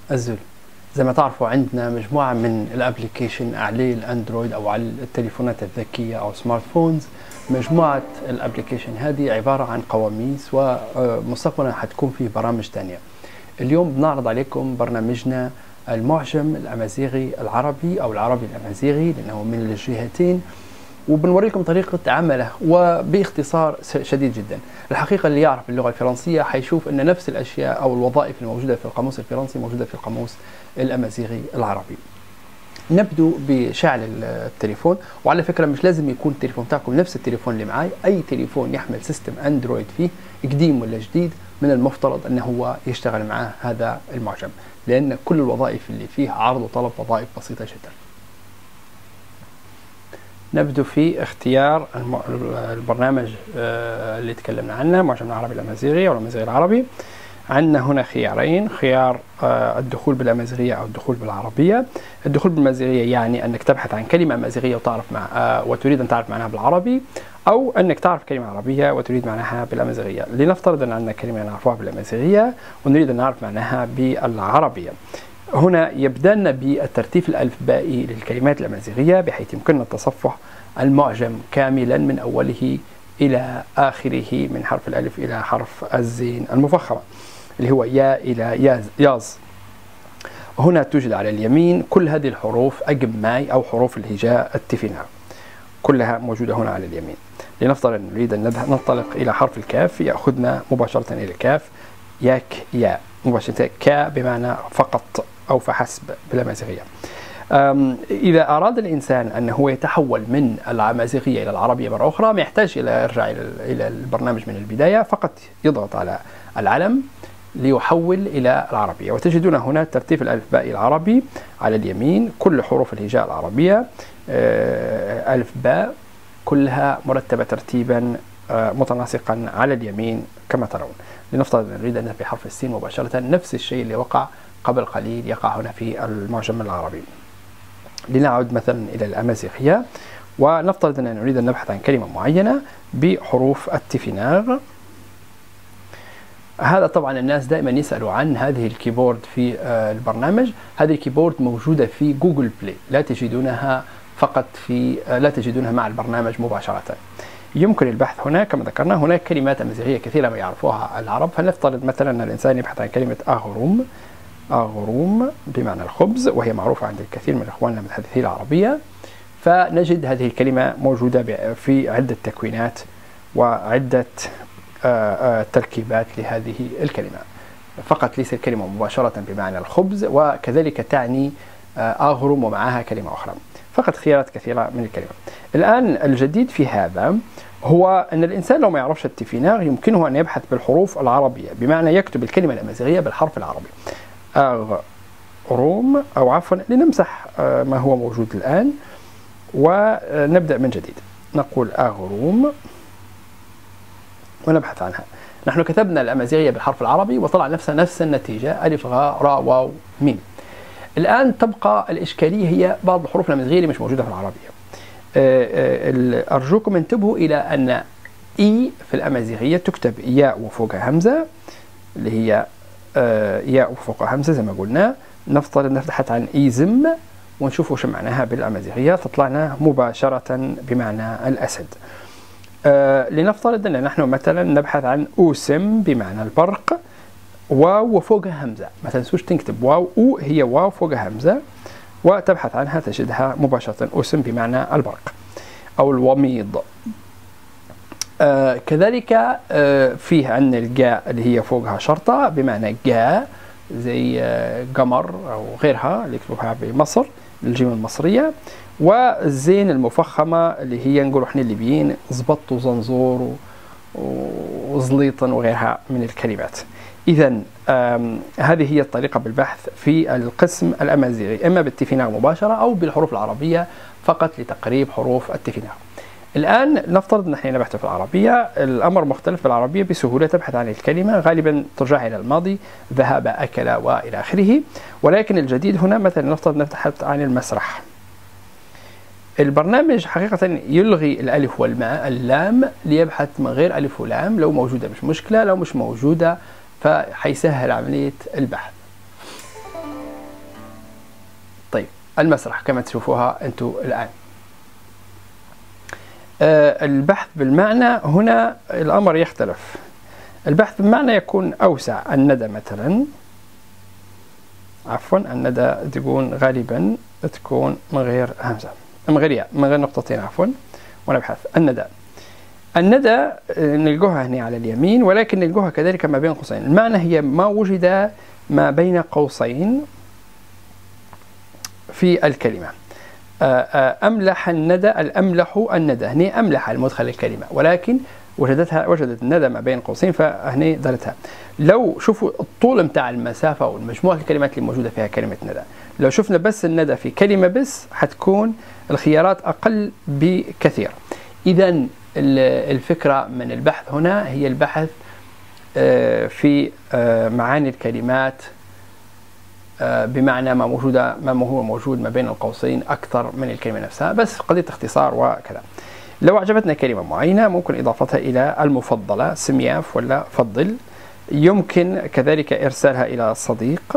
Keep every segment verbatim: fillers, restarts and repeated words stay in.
الذل. زي ما تعرفوا عندنا مجموعة من الابليكيشن على الاندرويد او على التليفونات الذكية او سمارت فونز. مجموعة الابليكيشن هذه عبارة عن قواميس، ومستقبلا حتكون فيه برامج تانية. اليوم بنعرض عليكم برنامجنا المعجم الأمازيغي العربي او العربي الأمازيغي لأنه من الجهتين، وبنوريكم طريقة عمله وباختصار شديد جدا. الحقيقة اللي يعرف اللغة الفرنسية حيشوف أن نفس الأشياء أو الوظائف الموجودة في القاموس الفرنسي موجودة في القاموس الأمازيغي العربي. نبدو بشعل التليفون، وعلى فكرة مش لازم يكون التليفون تاعكم نفس التليفون اللي معي، أي تليفون يحمل سيستم أندرويد فيه قديم ولا جديد من المفترض أنه هو يشتغل معاه هذا المعجم، لأن كل الوظائف اللي فيه عرض وطلب وظائف بسيطة جدا. نبدو في اختيار البرنامج اللي تكلمنا عنه، معجم العربي الأمازيغي أو الأمازيغي العربي. عندنا هنا خيارين، خيار الدخول بالأمازيغية أو الدخول بالعربية. الدخول بالأمازيغية يعني أنك تبحث عن كلمة أمازيغية وتعرف مع وتريد أن تعرف معناها بالعربي، أو أنك تعرف كلمة عربية وتريد معناها بالأمازيغية. لنفترض أن عندنا كلمة نعرفها بالأمازيغية ونريد أن نعرف معناها بالعربية. هنا يبدأنا بالترتيب الألفبائي للكلمات الأمازيغية بحيث يمكننا التصفح المعجم كاملا من أوله إلى آخره، من حرف الألف إلى حرف الزين المفخمة اللي هو يا إلى ياز, ياز. هنا توجد على اليمين كل هذه الحروف أجماي أو حروف الهجاء التفينة، كلها موجودة هنا على اليمين. لنفترض أن نريد أن ننطلق إلى حرف الكاف، يأخذنا مباشرة إلى الكاف، ياك يا مباشرة، كا بمعنى فقط أو فحسب بالأمازيغية. إذا أراد الإنسان أن هو يتحول من الأمازيغية إلى العربية مرة أخرى، ما يحتاج إلى يرجع إلى البرنامج من البداية، فقط يضغط على العلم ليحول إلى العربية. وتجدون هنا ترتيب الألفباء العربي على اليمين، كل حروف الهجاء العربية ألف باء كلها مرتبة ترتيبا متناسقا على اليمين كما ترون. لنفترض أن نريد أن نبي حرف السين مباشرة، نفس الشيء اللي وقع قبل قليل يقع هنا في المعجم العربي. لنعود مثلا إلى الأمازيغية، ونفترض أننا نريد أن نبحث عن كلمة معينة بحروف التفيناغ. هذا طبعا الناس دائما يسألوا عن هذه الكيبورد في البرنامج. هذه الكيبورد موجودة في جوجل بلاي، لا تجدونها فقط في لا تجدونها مع البرنامج مباشرة. يمكن البحث هنا كما ذكرنا، هناك كلمات أمازيغية كثيرة ما يعرفوها العرب. فلنفترض مثلا أن الإنسان يبحث عن كلمة أغروم، أغروم بمعنى الخبز، وهي معروفة عند الكثير من إخواننا المتحدثين العربية. فنجد هذه الكلمة موجودة في عدة تكوينات وعدة تركيبات لهذه الكلمة، فقط ليس الكلمة مباشرة بمعنى الخبز، وكذلك تعني أغروم ومعها كلمة أخرى، فقط خيارات كثيرة من الكلمة. الآن الجديد في هذا هو أن الإنسان لو ما يعرفش التفيناغ يمكنه أن يبحث بالحروف العربية، بمعنى يكتب الكلمة الأمازيغية بالحرف العربي أغروم، أو عفوا لنمسح ما هو موجود الآن ونبدأ من جديد. نقول أغروم ونبحث عنها. نحن كتبنا الأمازيغية بالحرف العربي وطلع نفس نفس النتيجة، ألف غاء راء واو ميم. الآن تبقى الإشكالية هي بعض الحروف الأمازيغية اللي مش موجودة في العربية. أرجوكم انتبهوا إلى أن إي في الأمازيغية تكتب ياء وفوقها همزة، اللي هي ياء وفوقها همزة زي ما قلنا. نفترض نبحث عن إيزم ونشوف وش معناها بالأمازيغية، تطلعنا مباشرة بمعنى الأسد. آه لنفترض أن نحن مثلا نبحث عن أوسم بمعنى البرق، واو وفوقها همزة، ما تنسوش تكتب واو، أو هي واو فوقها همزة، وتبحث عنها تجدها مباشرة أوسم بمعنى البرق أو الوميض. آه كذلك آه فيه عندنا الجاء اللي هي فوقها شرطة بمعنى جاء، زي آه قمر أو غيرها اللي يكتبوها بمصر الجيم المصرية. والزين المفخمة اللي هي نقول احنا الليبيين زبط وزنزور وزليطا وغيرها من الكلمات. إذا هذه هي الطريقة بالبحث في القسم الأمازيغي، إما بالتفيناغ مباشرة أو بالحروف العربية فقط لتقريب حروف التفيناغ. الآن نفترض أن احنا نبحث في العربية، الأمر مختلف. بالعربية بسهولة تبحث عن الكلمة، غالبا ترجع إلى الماضي، ذهب أكل وإلى آخره. ولكن الجديد هنا مثلا نفترض نبحث عن المسرح. البرنامج حقيقة يلغي الألف والماء اللام ليبحث من غير ألف ولام، لو موجودة مش مشكلة، لو مش موجودة فحيسهل عملية البحث. المسرح كما تشوفوها أنتم الآن. آه البحث بالمعنى هنا الأمر يختلف. البحث بالمعنى يكون أوسع. الندى مثلا، عفوا الندى تكون غالبا تكون من غير همزة، من غير من غير نقطتين عفوا، ونبحث الندى. الندى نلقوها هنا على اليمين، ولكن نلقوها كذلك ما بين قوسين. المعنى هي ما وجد ما بين قوسين في الكلمة. أملح الندى، الأملح الندى، هنا أملح المدخل الكلمة، ولكن وجدتها وجدت الندى ما بين قوسين فهنا دارتها. لو شوفوا الطول متاع المسافة والمجموعة الكلمات اللي موجودة فيها كلمة ندى، لو شفنا بس الندى في كلمة بس حتكون الخيارات أقل بكثير. إذا الفكرة من البحث هنا هي البحث في معاني الكلمات بمعنى ما موجودة ما هو موجود ما بين القوسين أكثر من الكلمة نفسها، بس قضية اختصار وكذا. لو عجبتنا كلمة معينة ممكن إضافتها إلى المفضلة، سمياف ولا فضل. يمكن كذلك إرسالها إلى صديق.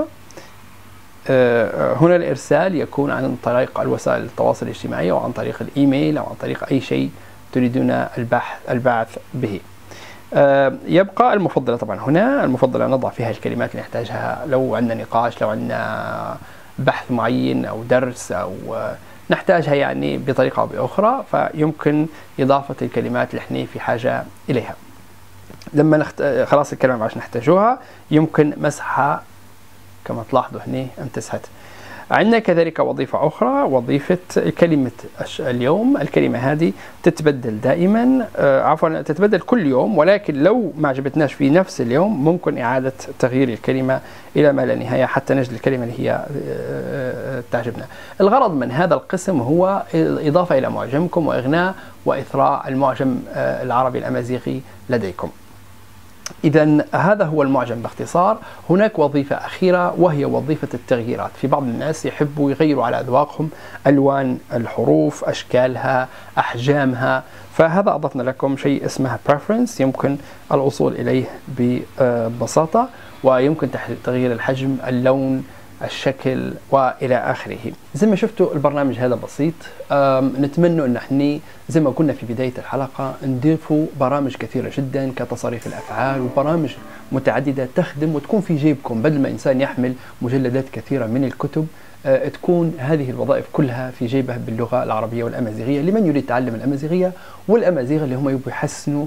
هنا الإرسال يكون عن طريق الوسائل التواصل الاجتماعي أو عن طريق الإيميل أو عن طريق أي شيء تريدون البحث البعث به. يبقى المفضلة. طبعا هنا المفضلة نضع فيها الكلمات اللي نحتاجها لو عندنا نقاش، لو عندنا بحث معين أو درس أو نحتاجها يعني بطريقة أو بأخرى، فيمكن إضافة الكلمات اللي احنا في حاجة إليها. لما نخت... خلاص الكلمة ما عادش نحتاجوها يمكن مسحها كما تلاحظوا هنا امتسحت. عندنا كذلك وظيفة أخرى، وظيفة كلمة اليوم. الكلمة هذه تتبدل دائما، آه عفوا تتبدل كل يوم، ولكن لو ما عجبتناش في نفس اليوم ممكن إعادة تغيير الكلمة إلى ما لا نهاية حتى نجد الكلمة اللي هي آه تعجبنا. الغرض من هذا القسم هو الإضافة إلى معجمكم وإغناء وإثراء المعجم آه العربي الأمازيغي لديكم. إذا هذا هو المعجم باختصار. هناك وظيفة أخيرة وهي وظيفة التغييرات. في بعض الناس يحبوا يغيروا على أذواقهم ألوان الحروف، أشكالها، أحجامها، فهذا أضفنا لكم شيء اسمه preference يمكن الوصول إليه ببساطة، ويمكن تغيير الحجم، اللون، الشكل وإلى آخره. زي ما شفتوا البرنامج هذا بسيط. نتمنى أن احنا زي ما قلنا في بداية الحلقة نضيفوا برامج كثيرة جدا كتصاريف الأفعال وبرامج متعددة تخدم وتكون في جيبكم، بدل ما إنسان يحمل مجلدات كثيرة من الكتب تكون هذه الوظائف كلها في جيبه باللغة العربية والأمازيغية لمن يريد تعلم الأمازيغية والأمازيغ اللي هم يبوا يحسنوا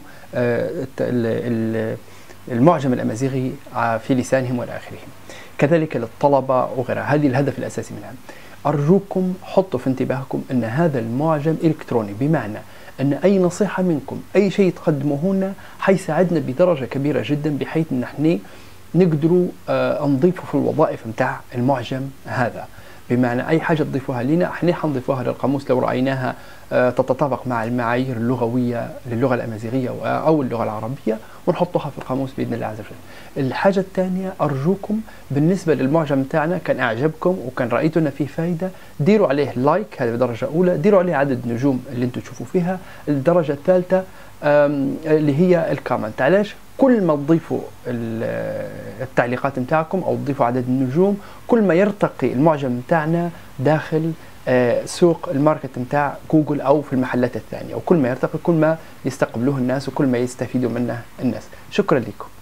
المعجم الأمازيغي في لسانهم وإلى آخره. كذلك للطلبة وغيرها. هذه الهدف الأساسي منها. أرجوكم حطوا في انتباهكم أن هذا المعجم إلكتروني، بمعنى أن أي نصيحة منكم، أي شيء تقدموه لنا حيساعدنا بدرجة كبيرة جدا بحيث أن احنا نقدروا آه نضيفه في الوظائف متاع المعجم هذا. بمعنى أي حاجة تضيفوها لنا احنا حنضيفوها للقاموس لو رأيناها آه تتطابق مع المعايير اللغوية للغة الأمازيغية أو اللغة العربية ونحطها في القاموس بإذن الله عز وجل. الحاجة الثانية أرجوكم بالنسبة للمعجم تاعنا كان أعجبكم وكان رأيتونا فيه فايدة ديروا عليه لايك، هذا بدرجة أولى. ديروا عليه عدد نجوم اللي انتم تشوفوا فيها. الدرجة الثالثة اللي هي الكومنت. علاش؟ كل ما تضيفوا التعليقات متاعكم أو تضيفوا عدد النجوم كل ما يرتقي المعجم متاعنا داخل سوق الماركت متاع جوجل أو في المحلات الثانية، وكل ما يرتقي كل ما يستقبلوه الناس وكل ما يستفيدوا منه الناس. شكرا لكم.